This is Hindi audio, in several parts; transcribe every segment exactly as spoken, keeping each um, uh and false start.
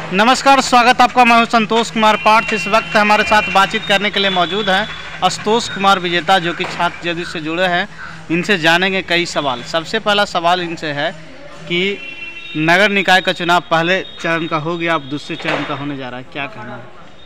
नमस्कार, स्वागत आपका। मैं हूं संतोष कुमार पाठ। इस वक्त हमारे साथ बातचीत करने के लिए मौजूद हैं आशुतोष कुमार विजेता, जो कि छात्र जदयू से जुड़े हैं। इनसे जानेंगे कई सवाल। सबसे पहला सवाल इनसे है कि नगर निकाय का चुनाव पहले चरण का हो गया, अब दूसरे चरण का होने जा रहा है, क्या कहना है?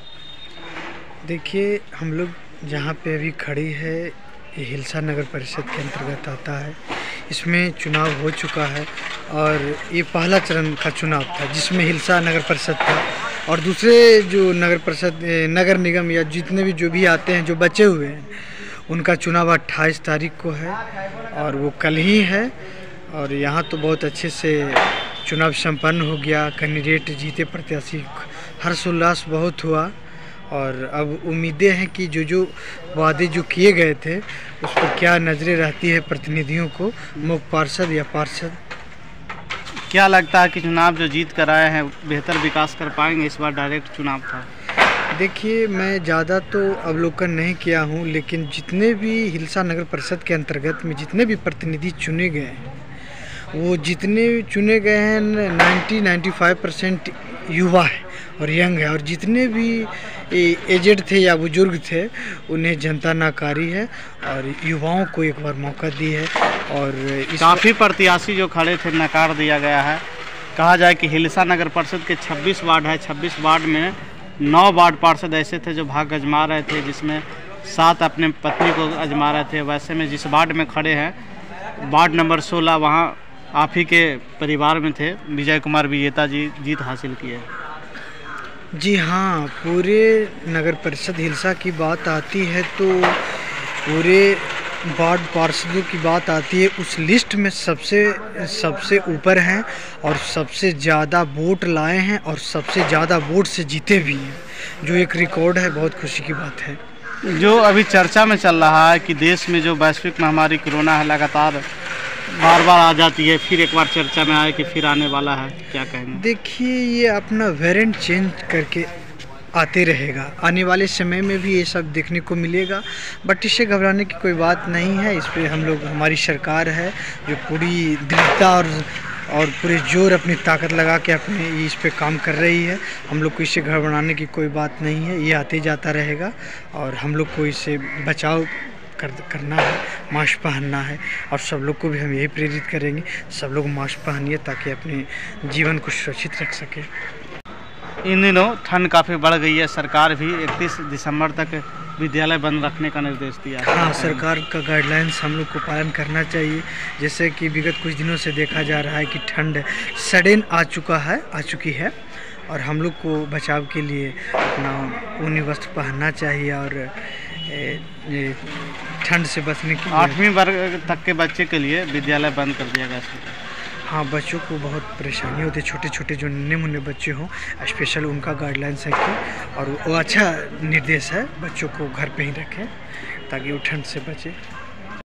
देखिए, हम लोग जहाँ पे अभी खड़ी है ये हिलसा नगर परिषद के अंतर्गत आता है। इसमें चुनाव हो चुका है और ये पहला चरण का चुनाव था जिसमें हिलसा नगर परिषद था, और दूसरे जो नगर परिषद नगर निगम या जितने भी जो भी आते हैं जो बचे हुए हैं उनका चुनाव अट्ठाईस तारीख को है और वो कल ही है। और यहाँ तो बहुत अच्छे से चुनाव संपन्न हो गया, कैंडिडेट जीते, प्रत्याशी हर्षोल्लास बहुत हुआ। और अब उम्मीदें हैं कि जो जो वादे जो किए गए थे उस पर क्या नज़रें रहती है प्रतिनिधियों को, मुख्य पार्षद या पार्षद। क्या लगता है कि चुनाव जो जीत कर आए हैं बेहतर विकास कर पाएंगे? इस बार डायरेक्ट चुनाव था। देखिए, मैं ज़्यादा तो अवलोकन नहीं किया हूँ, लेकिन जितने भी हिलसा नगर परिषद के अंतर्गत में जितने भी प्रतिनिधि चुने गए हैं वो जितने चुने गए हैं नाइन्टी नाइन्टी फाइव परसेंट युवा है और यंग है, और जितने भी एजेड थे या बुजुर्ग थे उन्हें जनता नाकारी है और युवाओं को एक बार मौका दी है। और काफ़ी प्रत्याशी जो खड़े थे नकार दिया गया है। कहा जाए कि हिलसा नगर परिषद के छब्बीस वार्ड है, छब्बीस वार्ड में नौ वार्ड पार्षद ऐसे थे जो भाग आजमा रहे थे, जिसमें सात अपने पत्नी को आजमा रहे थे। वैसे में जिस वार्ड में खड़े हैं वार्ड नंबर सोलह, वहाँ आप ही के परिवार में थे विजय कुमार विजेता जी जीत हासिल किए। जी हाँ, पूरे नगर परिषद हिलसा की बात आती है तो पूरे वार्ड पार्षदों की बात आती है, उस लिस्ट में सबसे सबसे ऊपर हैं और सबसे ज़्यादा वोट लाए हैं और सबसे ज़्यादा वोट से जीते भी हैं, जो एक रिकॉर्ड है। बहुत खुशी की बात है। जो अभी चर्चा में चल रहा है कि देश में जो वैश्विक महामारी कोरोना है लगातार बार बार आ जाती है, फिर एक बार चर्चा में आए कि फिर आने वाला है, क्या कहेंगे? देखिए, ये अपना वेरिएंट चेंज करके आते रहेगा, आने वाले समय में भी ये सब देखने को मिलेगा, बट इससे घबराने की कोई बात नहीं है। इस पर हम लोग, हमारी सरकार है जो पूरी दृढ़ता और और पूरे जोर अपनी ताकत लगा के अपने इस पे काम कर रही है। हम लोग को इससे घबराने की कोई बात नहीं है, ये आते जाता रहेगा और हम लोग को इससे बचाव कर करना है, मास्क पहनना है, और सब लोग को भी हम यही प्रेरित करेंगे, सब लोग मास्क पहनिए ताकि अपने जीवन को सुरक्षित रख सके। इन दिनों ठंड काफ़ी बढ़ गई है, सरकार भी इकतीस दिसंबर तक विद्यालय बंद रखने का निर्देश दिया है। हाँ, सरकार का गाइडलाइंस हम लोग को पालन करना चाहिए। जैसे कि विगत कुछ दिनों से देखा जा रहा है कि ठंड सडन आ चुका है आ चुकी है और हम लोग को बचाव के लिए अपना ऊनी वस्त्र पहनना चाहिए और ठंड से बचने की। आठवीं वर्ग तक के बच्चे के लिए विद्यालय बंद कर दिया गया। हाँ, बच्चों को बहुत परेशानी होती है, छोटे छोटे जो नन्हे मुन्ने बच्चे हों, स्पेशल उनका गाइडलाइंस है कि, और वो अच्छा निर्देश है, बच्चों को घर पे ही रखें ताकि वो ठंड से बचे।